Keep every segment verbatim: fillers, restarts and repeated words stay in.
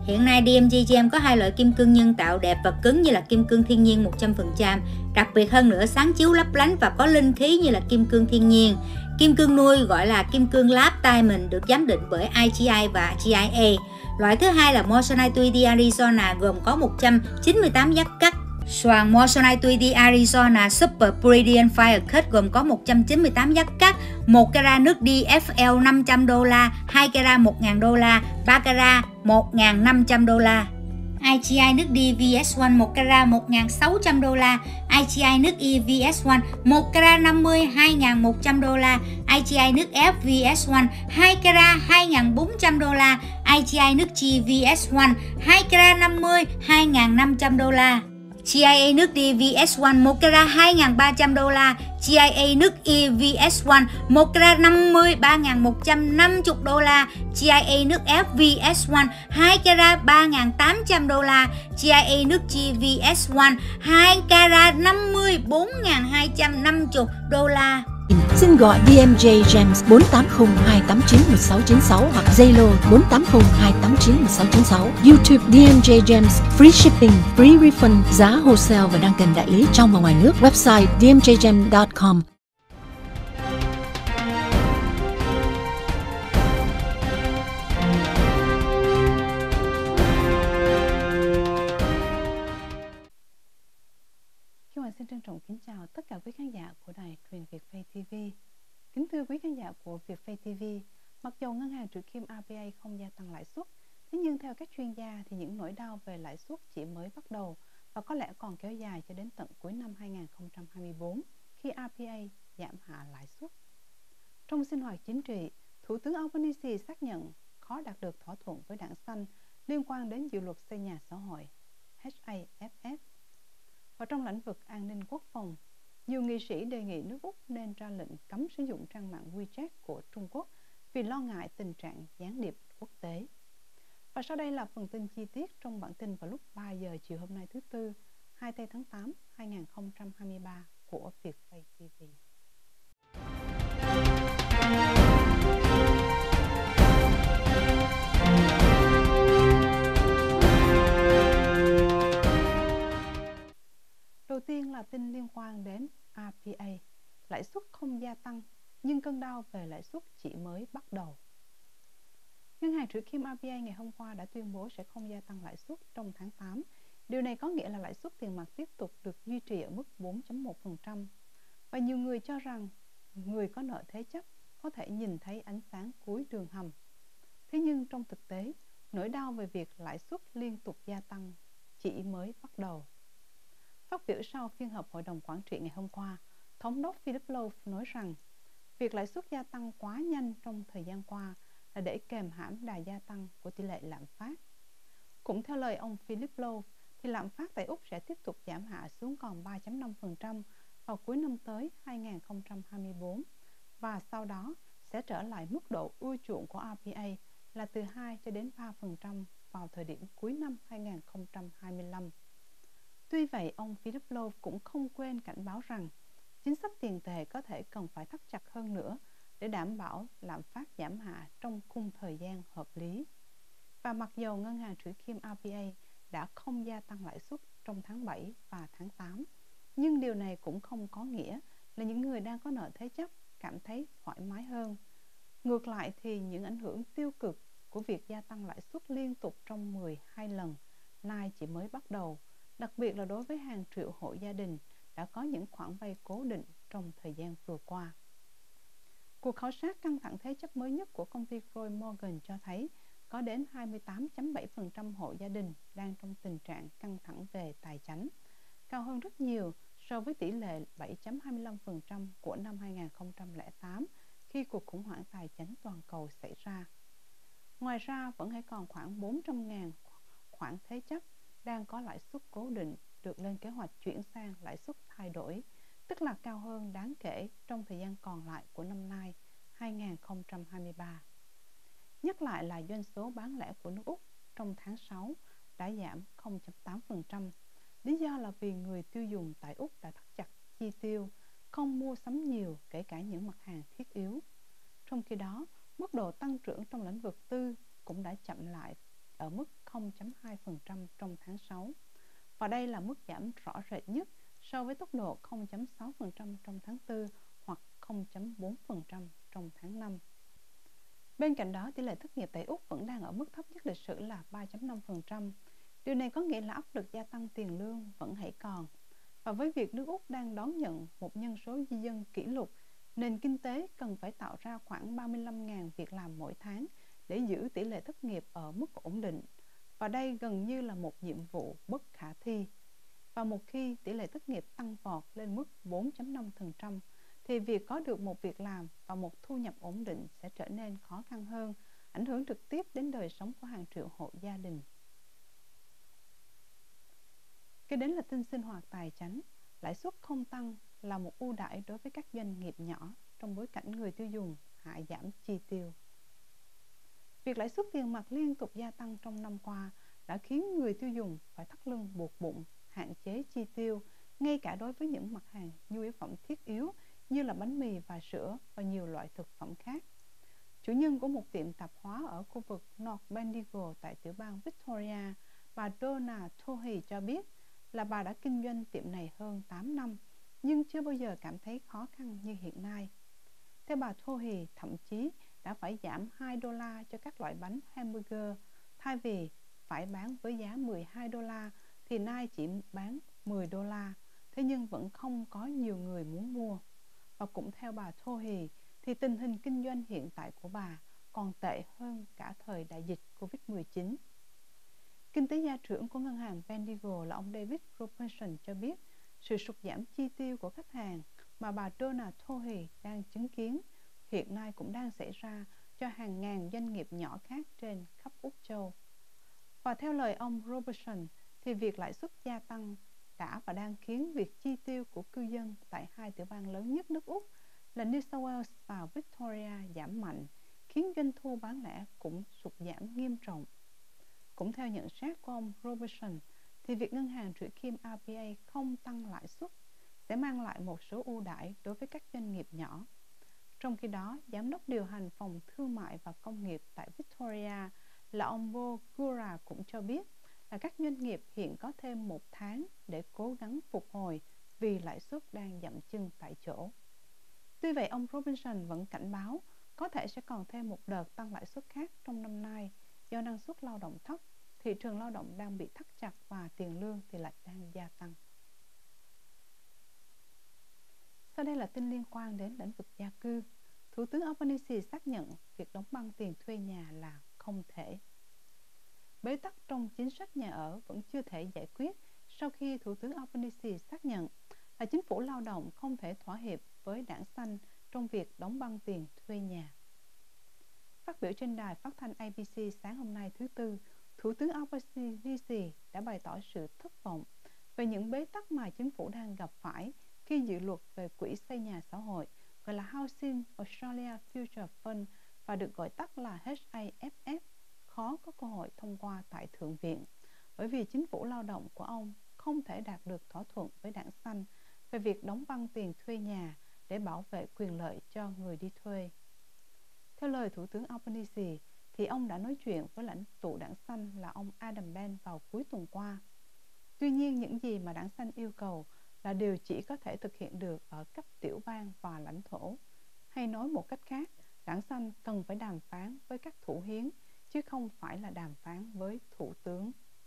Hiện nay đê em gi Gem có hai loại kim cương nhân tạo đẹp và cứng như là kim cương thiên nhiên một trăm phần trăm. Đặc biệt hơn nữa, sáng chiếu lấp lánh và có linh khí như là kim cương thiên nhiên. Kim cương nuôi gọi là kim cương Lab Diamond được giám định bởi i giê i và giê i a. Loại thứ hai là Moissanite hai D Arizona gồm có một trăm chín mươi tám giác cắt. Xoàn Moissanite hai D Arizona Super Brilliant Fire Cut gồm có một trăm chín mươi tám giác cắt, một carat nước D F L năm trăm đô la, hai carat một nghìn đô la, ba carat một nghìn năm trăm đô la. i giê i nước D V S một một carat một nghìn sáu trăm đô la, i giê i nước E V S một một carat năm mươi hai nghìn một trăm đô la, i giê i nước F V S một hai carat hai nghìn bốn trăm đô la, i giê i nước G V S một hai carat năm mươi hai nghìn năm trăm đô la. giê i a nước D V S một một carat hai nghìn ba trăm đô la, giê i a nước E V S một một carat năm mươi ba nghìn một trăm năm mươi đô la, giê i a nước F V S một hai carat ba nghìn tám trăm đô la, giê i a nước G V S một hai carat năm mươi bốn nghìn hai trăm năm mươi đô la. Xin gọi đê em gi Gems bốn tám không hai tám chín một sáu chín sáu hoặc Zalo bốn tám không hai tám chín một sáu chín sáu. YouTube đê em gi Gems, free shipping, free refund, giá wholesale và đăng kèm đại lý trong và ngoài nước. Website d m j gem dot com. Kim Hoàng xin trân trọng kính chào tất cả quý khán giả của đài truyền Việt Phay ti vi. Kính thưa quý khán giả của Việt Phay ti vi, mặc dù ngân hàng Trữ Kim rờ bê a không gia tăng lãi suất, thế nhưng theo các chuyên gia thì những nỗi đau về lãi suất chỉ mới bắt đầu và có lẽ còn kéo dài cho đến tận cuối năm hai nghìn không trăm hai mươi tư khi rờ bê a giảm hạ lãi suất. Trong sinh hoạt chính trị, Thủ tướng Albanese xác nhận khó đạt được thỏa thuận với Đảng Xanh liên quan đến dự luật xây nhà xã hội H A F F. Và trong lĩnh vực an ninh quốc phòng, nhiều nghị sĩ đề nghị nước Úc nên ra lệnh cấm sử dụng trang mạng WeChat của Trung Quốc vì lo ngại tình trạng gián điệp quốc tế. Và sau đây là phần tin chi tiết trong bản tin vào lúc ba giờ chiều hôm nay thứ Tư, hai mươi tư tháng tám năm hai nghìn không trăm hai mươi ba của Việt Phay ti vi. Đầu tiên là tin liên quan đến rờ bê a. Lãi suất không gia tăng, nhưng cơn đau về lãi suất chỉ mới bắt đầu. Ngân hàng Trữ Kim rờ bê a ngày hôm qua đã tuyên bố sẽ không gia tăng lãi suất trong tháng tám. Điều này có nghĩa là lãi suất tiền mặt tiếp tục được duy trì ở mức bốn phẩy một phần trăm. Và nhiều người cho rằng người có nợ thế chấp có thể nhìn thấy ánh sáng cuối đường hầm. Thế nhưng trong thực tế, nỗi đau về việc lãi suất liên tục gia tăng chỉ mới bắt đầu. Phát biểu sau phiên họp Hội đồng Quản trị ngày hôm qua, Thống đốc Philip Lowe nói rằng việc lãi suất gia tăng quá nhanh trong thời gian qua là để kềm hãm đà gia tăng của tỷ lệ lạm phát. Cũng theo lời ông Philip Lowe, thì lạm phát tại Úc sẽ tiếp tục giảm hạ xuống còn ba phẩy năm phần trăm vào cuối năm tới hai nghìn không trăm hai mươi tư và sau đó sẽ trở lại mức độ ưa chuộng của rờ bê a là từ hai cho đến ba phần trăm vào thời điểm cuối năm hai nghìn không trăm hai mươi lăm. Tuy vậy, ông Philip Lowe cũng không quên cảnh báo rằng chính sách tiền tệ có thể cần phải thắt chặt hơn nữa để đảm bảo lạm phát giảm hạ trong khung thời gian hợp lý. Và mặc dù ngân hàng Trữ Kim rờ bê a đã không gia tăng lãi suất trong tháng bảy và tháng tám, nhưng điều này cũng không có nghĩa là những người đang có nợ thế chấp cảm thấy thoải mái hơn. Ngược lại thì những ảnh hưởng tiêu cực của việc gia tăng lãi suất liên tục trong mười hai lần nay chỉ mới bắt đầu, đặc biệt là đối với hàng triệu hộ gia đình đã có những khoản vay cố định trong thời gian vừa qua. Cuộc khảo sát căng thẳng thế chấp mới nhất của công ty Roy Morgan cho thấy có đến hai mươi tám phẩy bảy phần trăm hộ gia đình đang trong tình trạng căng thẳng về tài chính, cao hơn rất nhiều so với tỷ lệ bảy phẩy hai mươi lăm phần trăm của năm hai nghìn không trăm lẻ tám khi cuộc khủng hoảng tài chính toàn cầu xảy ra. Ngoài ra, vẫn hay còn khoảng bốn trăm nghìn khoản thế chấp đang có lãi suất cố định được lên kế hoạch chuyển sang lãi suất thay đổi, tức là cao hơn đáng kể trong thời gian còn lại của năm nay hai nghìn không trăm hai mươi ba. Nhắc lại là doanh số bán lẻ của nước Úc trong tháng sáu đã giảm không phẩy tám phần trăm. Lý do là vì người tiêu dùng tại Úc đã thắt chặt chi tiêu, không mua sắm nhiều kể cả những mặt hàng thiết yếu. Trong khi đó, mức độ tăng trưởng trong lĩnh vực tư cũng đã chậm lại ở mức không phẩy hai phần trăm trong tháng sáu. Và đây là mức giảm rõ rệt nhất so với tốc độ không phẩy sáu phần trăm trong tháng tư hoặc không phẩy bốn phần trăm trong tháng năm. Bên cạnh đó, tỷ lệ thất nghiệp tại Úc vẫn đang ở mức thấp nhất lịch sử là ba phẩy năm phần trăm. Điều này có nghĩa là áp lực gia tăng tiền lương vẫn hãy còn. Và với việc nước Úc đang đón nhận một nhân số di dân kỷ lục, nền kinh tế cần phải tạo ra khoảng ba mươi lăm nghìn việc làm mỗi tháng để giữ tỷ lệ thất nghiệp ở mức ổn định. Và đây gần như là một nhiệm vụ bất khả thi. Và một khi tỷ lệ thất nghiệp tăng vọt lên mức bốn phẩy năm phần trăm, thì việc có được một việc làm và một thu nhập ổn định sẽ trở nên khó khăn hơn, ảnh hưởng trực tiếp đến đời sống của hàng triệu hộ gia đình. Kế đến là tin sinh hoạt tài chánh. Lãi suất không tăng là một ưu đãi đối với các doanh nghiệp nhỏ trong bối cảnh người tiêu dùng hạ giảm chi tiêu. Việc lãi suất tiền mặt liên tục gia tăng trong năm qua đã khiến người tiêu dùng phải thắt lưng buộc bụng, hạn chế chi tiêu, ngay cả đối với những mặt hàng nhu yếu phẩm thiết yếu như là bánh mì và sữa và nhiều loại thực phẩm khác. Chủ nhân của một tiệm tạp hóa ở khu vực North Bendigo tại tiểu bang Victoria, bà Donna Tohey cho biết là bà đã kinh doanh tiệm này hơn tám năm, nhưng chưa bao giờ cảm thấy khó khăn như hiện nay. Theo bà Tohey, thậm chí đã phải giảm hai đô la cho các loại bánh hamburger, thay vì phải bán với giá mười hai đô la thì nay chỉ bán mười đô la, thế nhưng vẫn không có nhiều người muốn mua. Và cũng theo bà Tohey, thì tình hình kinh doanh hiện tại của bà còn tệ hơn cả thời đại dịch Covid mười chín. Kinh tế gia trưởng của ngân hàng Bendigo là ông David Robertson cho biết sự sụt giảm chi tiêu của khách hàng mà bà Donna Tohey đang chứng kiến hiện nay cũng đang xảy ra cho hàng ngàn doanh nghiệp nhỏ khác trên khắp Úc Châu. Và theo lời ông Robertson, thì việc lãi suất gia tăng đã và đang khiến việc chi tiêu của cư dân tại hai tiểu bang lớn nhất nước Úc là New South Wales và Victoria giảm mạnh, khiến doanh thu bán lẻ cũng sụt giảm nghiêm trọng. Cũng theo nhận xét của ông Robertson, thì việc ngân hàng Trữ Kim rờ bê a không tăng lãi suất sẽ mang lại một số ưu đãi đối với các doanh nghiệp nhỏ. Trong khi đó, giám đốc điều hành phòng thương mại và công nghiệp tại Victoria là ông Bo Gura cũng cho biết là các doanh nghiệp hiện có thêm một tháng để cố gắng phục hồi vì lãi suất đang dậm chân tại chỗ. Tuy vậy, ông Robinson vẫn cảnh báo có thể sẽ còn thêm một đợt tăng lãi suất khác trong năm nay do năng suất lao động thấp, thị trường lao động đang bị thắt chặt và tiền lương thì lại đang gia tăng. Sau đây là tin liên quan đến lĩnh vực gia cư. Thủ tướng Albanese xác nhận việc đóng băng tiền thuê nhà là không thể. Bế tắc trong chính sách nhà ở vẫn chưa thể giải quyết sau khi Thủ tướng Albanese xác nhận là chính phủ lao động không thể thỏa hiệp với đảng xanh trong việc đóng băng tiền thuê nhà. Phát biểu trên đài phát thanh a bê xê sáng hôm nay thứ Tư, Thủ tướng Albanese đã bày tỏ sự thất vọng về những bế tắc mà chính phủ đang gặp phải khi dự luật về quỹ xây nhà xã hội gọi là Housing Australia Future Fund và được gọi tắt là hát a ép ép khó có cơ hội thông qua tại Thượng viện bởi vì chính phủ lao động của ông không thể đạt được thỏa thuận với đảng xanh về việc đóng băng tiền thuê nhà để bảo vệ quyền lợi cho người đi thuê. Theo lời Thủ tướng Albanese, thì ông đã nói chuyện với lãnh tụ đảng xanh là ông Adam Benn vào cuối tuần qua. Tuy nhiên, những gì mà đảng xanh yêu cầu là điều chỉ có thể thực hiện được ở cấp tiểu bang và lãnh thổ. Hay nói một cách khác, đảng xanh cần phải đàm phán với các thủ hiến, chứ không phải là đàm phán với thủ tướng.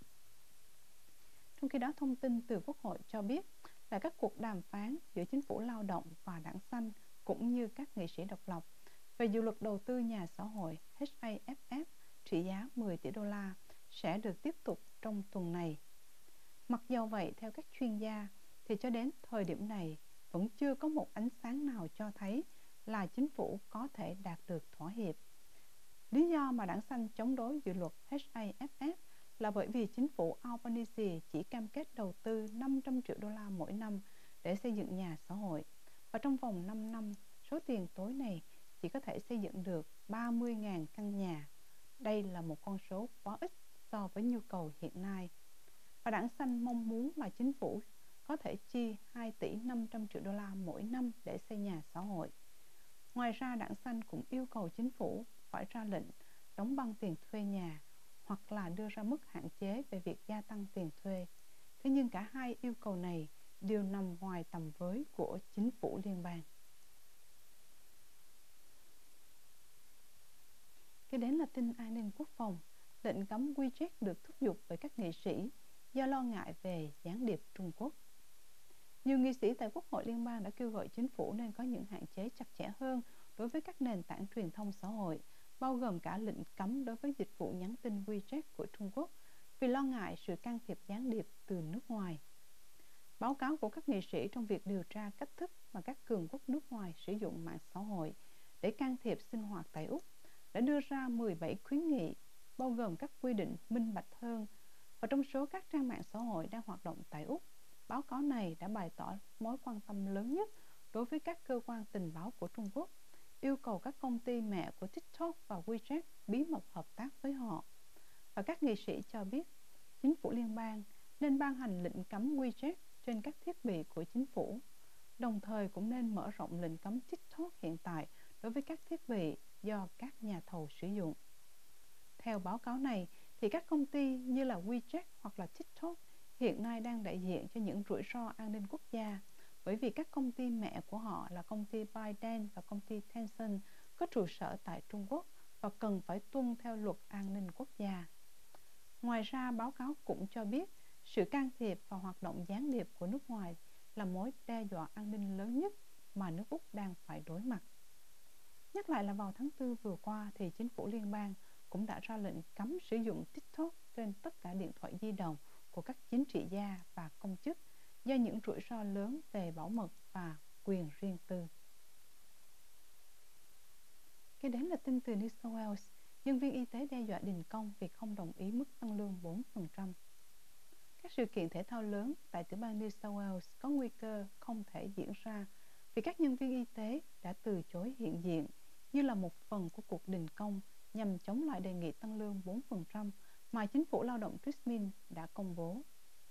Trong khi đó, thông tin từ Quốc hội cho biết là các cuộc đàm phán giữa chính phủ lao động và đảng xanh cũng như các nghị sĩ độc lập về dự luật đầu tư nhà xã hội hát a ép ép trị giá mười tỷ đô la sẽ được tiếp tục trong tuần này. Mặc dầu vậy, theo các chuyên gia, thì cho đến thời điểm này vẫn chưa có một ánh sáng nào cho thấy là chính phủ có thể đạt được thỏa hiệp. Lý do mà đảng xanh chống đối dự luật hát a ép ép là bởi vì chính phủ Albanese chỉ cam kết đầu tư năm trăm triệu đô la mỗi năm để xây dựng nhà xã hội, và trong vòng năm năm, số tiền tối này chỉ có thể xây dựng được ba mươi nghìn căn nhà. Đây là một con số quá ít so với nhu cầu hiện nay. Và đảng xanh mong muốn là chính phủ có thể chi hai tỷ năm trăm triệu đô la mỗi năm để xây nhà xã hội. Ngoài ra, đảng xanh cũng yêu cầu chính phủ phải ra lệnh đóng băng tiền thuê nhà hoặc là đưa ra mức hạn chế về việc gia tăng tiền thuê. Thế nhưng cả hai yêu cầu này đều nằm ngoài tầm với của chính phủ liên bang. Kế đến là tin an ninh quốc phòng. Lệnh cấm WeChat được thúc giục bởi các nghị sĩ do lo ngại về gián điệp Trung Quốc. Nhiều nghị sĩ tại Quốc hội Liên bang đã kêu gọi chính phủ nên có những hạn chế chặt chẽ hơn đối với các nền tảng truyền thông xã hội, bao gồm cả lệnh cấm đối với dịch vụ nhắn tin WeChat của Trung Quốc vì lo ngại sự can thiệp gián điệp từ nước ngoài. Báo cáo của các nghị sĩ trong việc điều tra cách thức mà các cường quốc nước ngoài sử dụng mạng xã hội để can thiệp sinh hoạt tại Úc đã đưa ra mười bảy khuyến nghị, bao gồm các quy định minh bạch hơn. Và trong số các trang mạng xã hội đang hoạt động tại Úc, báo cáo này đã bày tỏ mối quan tâm lớn nhất đối với các cơ quan tình báo của Trung Quốc, yêu cầu các công ty mẹ của TikTok và WeChat bí mật hợp tác với họ. Và các nghị sĩ cho biết, chính phủ liên bang nên ban hành lệnh cấm WeChat trên các thiết bị của chính phủ, đồng thời cũng nên mở rộng lệnh cấm TikTok hiện tại đối với các thiết bị do các nhà thầu sử dụng. Theo báo cáo này, thì các công ty như là WeChat hoặc là TikTok hiện nay đang đại diện cho những rủi ro an ninh quốc gia, bởi vì các công ty mẹ của họ là công ty ByteDance và công ty Tencent có trụ sở tại Trung Quốc và cần phải tuân theo luật an ninh quốc gia. Ngoài ra, báo cáo cũng cho biết sự can thiệp vào hoạt động gián điệp của nước ngoài là mối đe dọa an ninh lớn nhất mà nước Úc đang phải đối mặt. Nhắc lại là vào tháng tư vừa qua thì chính phủ liên bang cũng đã ra lệnh cấm sử dụng TikTok trên tất cả điện thoại di động của các chính trị gia và công chức do những rủi ro lớn về bảo mật và quyền riêng tư. Kế đến là tin từ New South Wales. Nhân viên y tế đe dọa đình công vì không đồng ý mức tăng lương bốn phần trăm. Các sự kiện thể thao lớn tại tiểu bang New South Wales có nguy cơ không thể diễn ra vì các nhân viên y tế đã từ chối hiện diện như là một phần của cuộc đình công nhằm chống lại đề nghị tăng lương bốn phần trăm mà chính phủ lao động Tasmania đã công bố.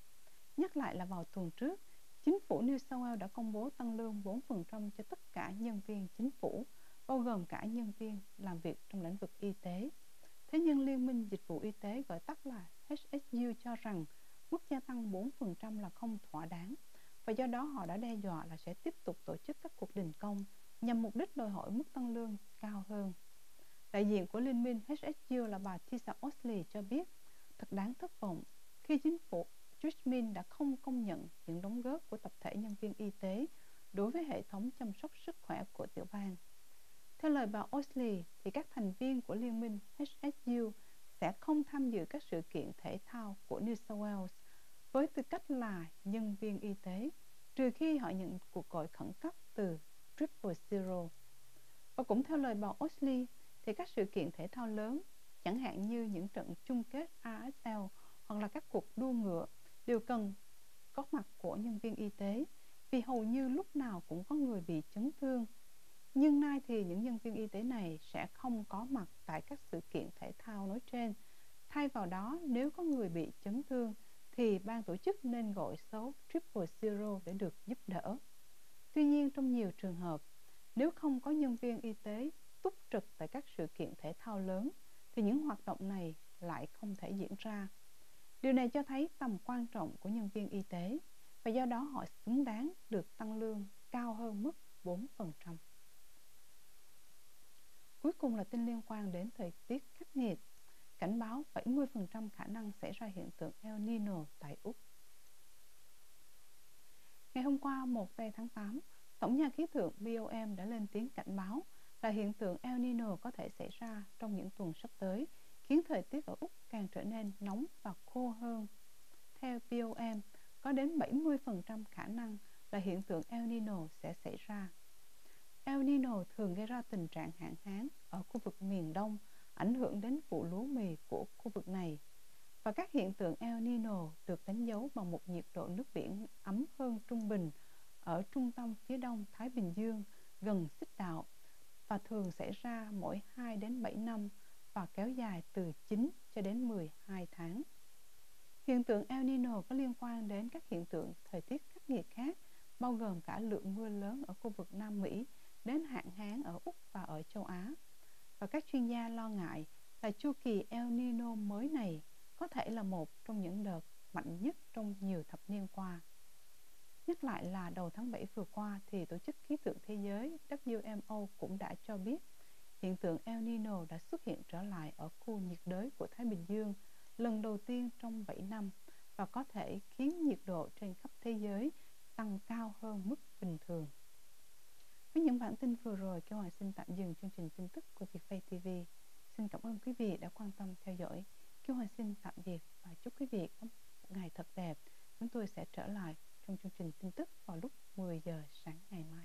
Nhắc lại là vào tuần trước, chính phủ New South Wales đã công bố tăng lương bốn phần trăm cho tất cả nhân viên chính phủ, bao gồm cả nhân viên làm việc trong lĩnh vực y tế. Thế nhưng Liên minh Dịch vụ Y tế gọi tắt là H S U cho rằng mức gia tăng bốn phần trăm là không thỏa đáng, và do đó họ đã đe dọa là sẽ tiếp tục tổ chức các cuộc đình công nhằm mục đích đòi hỏi mức tăng lương cao hơn. Đại diện của Liên minh H S U là bà Tisa Osley cho biết, thật đáng thất vọng khi chính phủ Tasmania đã không công nhận những đóng góp của tập thể nhân viên y tế đối với hệ thống chăm sóc sức khỏe của tiểu bang. Theo lời bà Osley, thì các thành viên của Liên minh H S U sẽ không tham dự các sự kiện thể thao của New South Wales với tư cách là nhân viên y tế, trừ khi họ nhận cuộc gọi khẩn cấp từ Triple Zero. Và cũng theo lời bà Osley, thì các sự kiện thể thao lớn, chẳng hạn như những trận chung kết A F L hoặc là các cuộc đua ngựa, đều cần có mặt của nhân viên y tế, vì hầu như lúc nào cũng có người bị chấn thương. Nhưng nay thì những nhân viên y tế này sẽ không có mặt tại các sự kiện thể thao nói trên. Thay vào đó, nếu có người bị chấn thương, thì ban tổ chức nên gọi số Triple Zero để được giúp đỡ. Tuy nhiên, trong nhiều trường hợp, nếu không có nhân viên y tế túc trực tại các sự kiện thể thao lớn, thì những hoạt động này lại không thể diễn ra. Điều này cho thấy tầm quan trọng của nhân viên y tế, và do đó họ xứng đáng được tăng lương cao hơn mức bốn phần trăm. Cuối cùng là tin liên quan đến thời tiết khắc nghiệt. Cảnh báo bảy mươi phần trăm khả năng xảy ra hiện tượng El Nino tại Úc. Ngày hôm qua, một tây tháng tám, Tổng nhà khí tượng B O M đã lên tiếng cảnh báo là hiện tượng El Nino có thể xảy ra trong những tuần sắp tới, khiến thời tiết ở Úc càng trở nên nóng và khô hơn. Theo B O M, có đến bảy mươi phần trăm khả năng là hiện tượng El Nino sẽ xảy ra. El Nino thường gây ra tình trạng hạn hán ở khu vực miền Đông, ảnh hưởng đến vụ lúa mì của khu vực này. Và các hiện tượng El Nino được đánh dấu bằng một nhiệt độ nước biển ấm hơn trung bình ở trung tâm phía đông Thái Bình Dương gần xích đạo, và thường xảy ra mỗi hai đến bảy năm và kéo dài từ chín cho đến mười hai tháng. Hiện tượng El Nino có liên quan đến các hiện tượng thời tiết khắc nghiệt khác, bao gồm cả lượng mưa lớn ở khu vực Nam Mỹ đến hạn hán ở Úc và ở châu Á. Và các chuyên gia lo ngại là chu kỳ El Nino mới này có thể là một trong những đợt mạnh nhất trong nhiều thập niên qua. Nhắc lại là đầu tháng bảy vừa qua thì Tổ chức Khí tượng Thế giới W M O cũng đã cho biết hiện tượng El Nino đã xuất hiện trở lại ở khu nhiệt đới của Thái Bình Dương lần đầu tiên trong bảy năm và có thể khiến nhiệt độ trên khắp thế giới tăng cao hơn mức bình thường. Với những bản tin vừa rồi, Kiều Hoàng xin tạm dừng chương trình tin tức của Vietfay ti vi. Xin cảm ơn quý vị đã quan tâm theo dõi. Kiều Hoàng xin tạm biệt và chúc quý vị có một ngày thật đẹp. Chúng tôi sẽ trở lại trong chương trình tin tức vào lúc mười giờ sáng ngày mai.